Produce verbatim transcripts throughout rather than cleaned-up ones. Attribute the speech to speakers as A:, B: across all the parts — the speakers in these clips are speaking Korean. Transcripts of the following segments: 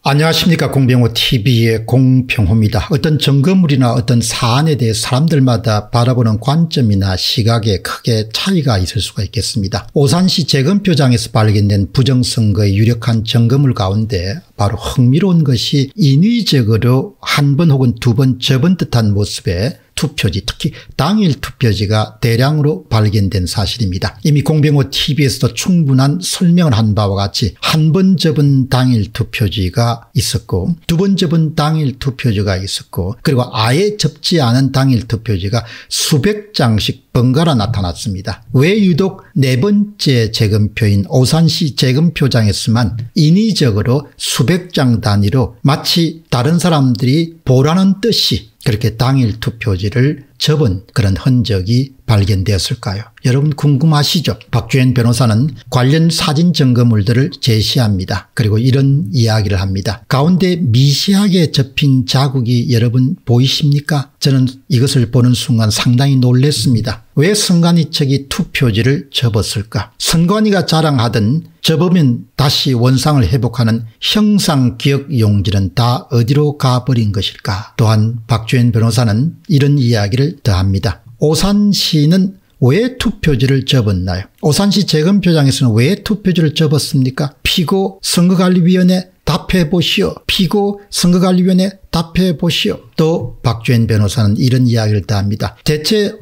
A: 안녕하십니까. 공병호티비의 공병호입니다. 어떤 점거물이나 어떤 사안에 대해 사람들마다 바라보는 관점이나 시각에 크게 차이가 있을 수가 있겠습니다. 오산시 재검표장에서 발견된 부정선거의 유력한 점거물 가운데 바로 흥미로운 것이 인위적으로 한 번 혹은 두 번 접은 듯한 모습의 투표지, 특히 당일 투표지가 대량으로 발견된 사실입니다. 이미 공병호티비에서도 충분한 설명을 한 바와 같이 한 번 접은 당일 투표지가 있었고 두 번 접은 당일 투표지가 있었고 그리고 아예 접지 않은 당일 투표지가 수백 장씩 번갈아 나타났습니다. 왜 유독 네 번째 재검표인 오산시 재검표장에서만 인위적으로 수백 장 단위로 마치 다른 사람들이 보라는 뜻이 그렇게 당일 투표지를 접은 그런 흔적이 발견되었을까요? 여러분 궁금하시죠? 박주현 변호사는 관련 사진 증거물들을 제시합니다. 그리고 이런 이야기를 합니다. 가운데 미세하게 접힌 자국이 여러분 보이십니까? 저는 이것을 보는 순간 상당히 놀랐습니다. 왜 선관위 측이 투표지를 접었을까? 선관위가 자랑하던 접으면 다시 원상을 회복하는 형상기억용지는 다 어디로 가버린 것일까? 또한 박주현 변호사는 이런 이야기를 더합니다. 오산시는 왜 투표지를 접었나요? 오산시 재검표장에서는 왜 투표지를 접었습니까? 피고 선거관리위원회 답해보시오. 피고 선거관리위원회 답해보시오. 또 박주현 변호사는 이런 이야기를 더합니다. 대체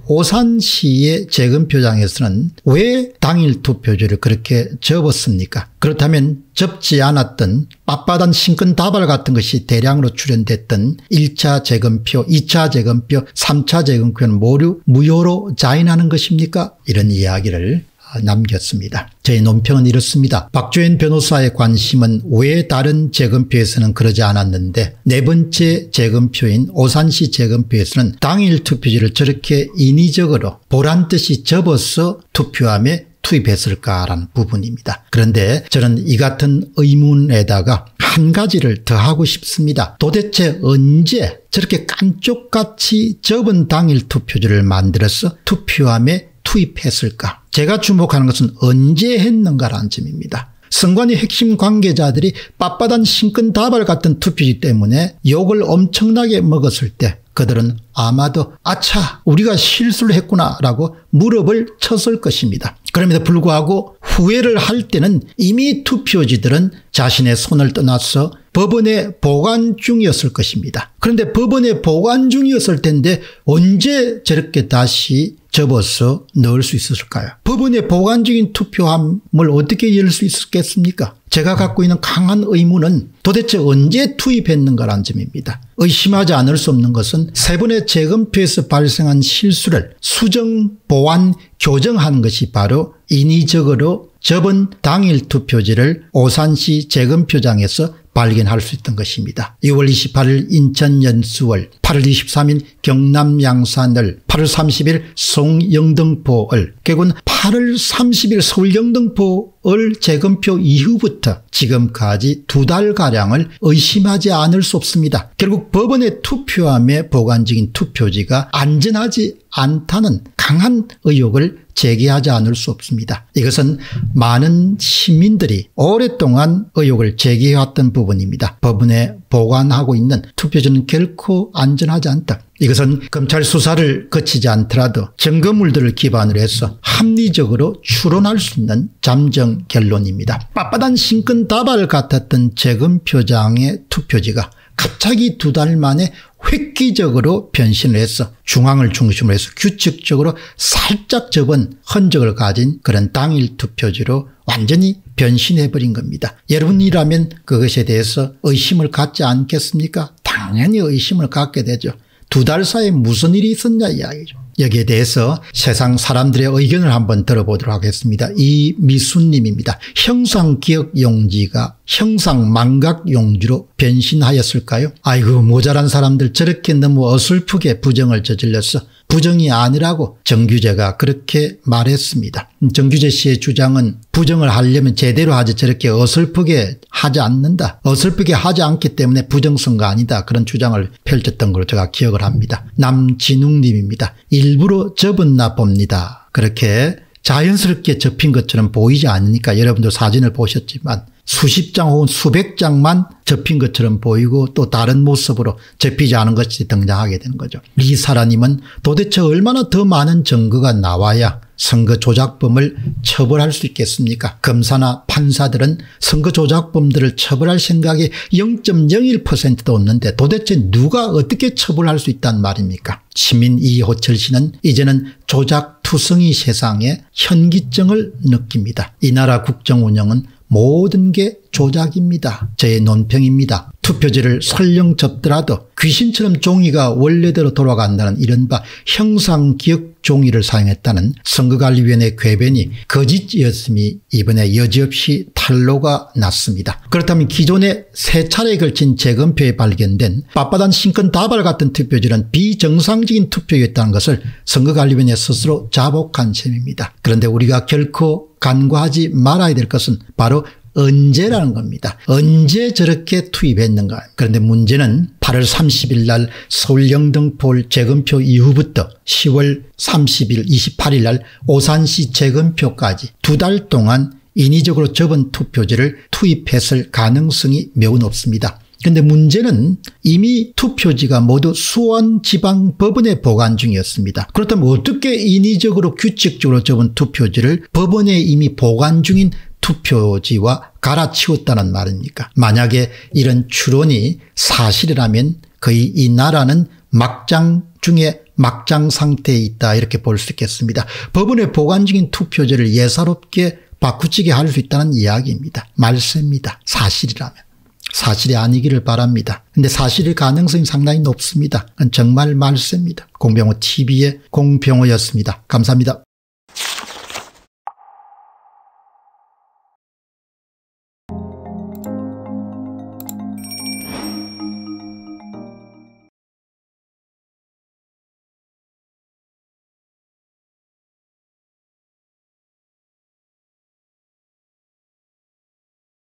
A: 오산시의 재검표장에서는 왜 당일 투표지를 그렇게 접었습니까? 그렇다면 접지 않았던 빳빳한 신권 다발 같은 것이 대량으로 출현됐던 일 차 재검표, 이 차 재검표, 삼 차 재검표는 모두 무효로 자인하는 것입니까? 이런 이야기를 남겼습니다. 저희 논평은 이렇습니다. 박주현 변호사의 관심은 왜 다른 재검표에서는 그러지 않았는데 네 번째 재검표인 오산시 재검표에서는 당일 투표지를 저렇게 인위적으로 보란듯이 접어서 투표함에 투입했을까라는 부분입니다. 그런데 저는 이 같은 의문에다가 한 가지를 더 하고 싶습니다. 도대체 언제 저렇게 깐쪽같이 접은 당일 투표지를 만들어서 투표함에 투입했을까? 제가 주목하는 것은 언제 했는가라는 점입니다. 선관위 핵심 관계자들이 빳빳한 신권 다발 같은 투표지 때문에 욕을 엄청나게 먹었을 때 그들은 아마도 아차 우리가 실수를 했구나라고 무릎을 쳤을 것입니다. 그럼에도 불구하고 후회를 할 때는 이미 투표지들은 자신의 손을 떠나서 법원에 보관 중이었을 것입니다. 그런데 법원에 보관 중이었을 텐데 언제 저렇게 다시 접어서 넣을 수 있었을까요? 법원에 보관 중인 투표함을 어떻게 열 수 있었겠습니까? 제가 갖고 있는 강한 의문은 도대체 언제 투입했는가라는 점입니다. 의심하지 않을 수 없는 것은 세 번의 재검표에서 발생한 실수를 수정, 보완, 교정하는 것이 바로 인위적으로 접은 당일 투표지를 오산시 재검표장에서 발견할 수 있던 것입니다. 이월 이십팔일 인천 연수월, 팔월 이십삼일 경남 양산을, 팔월 삼십일 송영등포을, 결국은 팔월 삼십일 서울 영등포을 재검표 이후부터 지금까지 두 달가량을 의심하지 않을 수 없습니다. 결국 법원의 투표함에 보관 중인 투표지가 안전하지 않다는 강한 의혹을 제기하지 않을 수 없습니다. 이것은 많은 시민들이 오랫동안 의혹을 제기해왔던 부분입니다. 법원에 보관하고 있는 투표지는 결코 안전하지 않다. 이것은 검찰 수사를 거치지 않더라도 증거물들을 기반으로 해서 합리적으로 추론할 수 있는 잠정 결론입니다. 빳빳한 신권 다발 같았던 재검표장의 투표지가 갑자기 두 달 만에 획기적으로 변신을 해서 중앙을 중심으로 해서 규칙적으로 살짝 접은 흔적을 가진 그런 당일 투표지로 완전히 변신해버린 겁니다. 여러분이라면 그것에 대해서 의심을 갖지 않겠습니까? 당연히 의심을 갖게 되죠. 두 달 사이에 무슨 일이 있었냐 이야기죠. 여기에 대해서 세상 사람들의 의견을 한번 들어보도록 하겠습니다. 이미수님입니다. 형상기억용지가 형상망각용지로 변신하였을까요? 아이고 모자란 사람들 저렇게 너무 어설프게 부정을 저질러서 부정이 아니라고 정규재가 그렇게 말했습니다. 정규재 씨의 주장은 부정을 하려면 제대로 하지 저렇게 어설프게 하지 않는다. 어설프게 하지 않기 때문에 부정선거 아니다. 그런 주장을 펼쳤던 걸로 제가 기억을 합니다. 남진웅님입니다. 일부러 접었나 봅니다. 그렇게 자연스럽게 접힌 것처럼 보이지 않으니까 여러분도 사진을 보셨지만 수십 장 혹은 수백 장만 접힌 것처럼 보이고 또 다른 모습으로 접히지 않은 것이 등장하게 되는 거죠. 리사라님은 도대체 얼마나 더 많은 증거가 나와야 선거 조작범을 처벌할 수 있겠습니까? 검사나 판사들은 선거 조작범들을 처벌할 생각이 영 점 영일 퍼센트도 없는데 도대체 누가 어떻게 처벌할 수 있단 말입니까? 시민 이호철 씨는 이제는 조작 투성이 세상에 현기증을 느낍니다. 이 나라 국정 운영은 모든 게 조작입니다. 저의 논평입니다. 투표지를 설령 접더라도 귀신처럼 종이가 원래대로 돌아간다는 이른바 형상기억 종이를 사용했다는 선거관리위원회 궤변이 거짓이었음이 이번에 여지없이 탄로가 났습니다. 그렇다면 기존에 세 차례에 걸친 재검표에 발견된 빳빳한 신권 다발 같은 투표지는 비정상적인 투표였다는 것을 선거관리위원회 스스로 자복한 셈입니다. 그런데 우리가 결코 간과하지 말아야 될 것은 바로 언제라는 겁니다. 언제 저렇게 투입했는가. 그런데 문제는 팔월 삼십일 날 서울 영등포 재검표 이후부터 시월 삼십일, 이십팔일 날 오산시 재검표까지 두 달 동안 인위적으로 접은 투표지를 투입했을 가능성이 매우 높습니다. 그런데 문제는 이미 투표지가 모두 수원지방법원에 보관 중이었습니다. 그렇다면 어떻게 인위적으로 규칙적으로 접은 투표지를 법원에 이미 보관 중인 투표지와 갈아치웠다는 말입니까? 만약에 이런 추론이 사실이라면 거의 이 나라는 막장 중에 막장 상태에 있다 이렇게 볼 수 있겠습니다. 법원에 보관 중인 투표지를 예사롭게 바꾸치게 할 수 있다는 이야기입니다. 말세입니다. 사실이라면. 사실이 아니기를 바랍니다. 그런데 사실일 가능성이 상당히 높습니다. 그건 정말 말세입니다. 공병호 티비의 공병호였습니다. 감사합니다.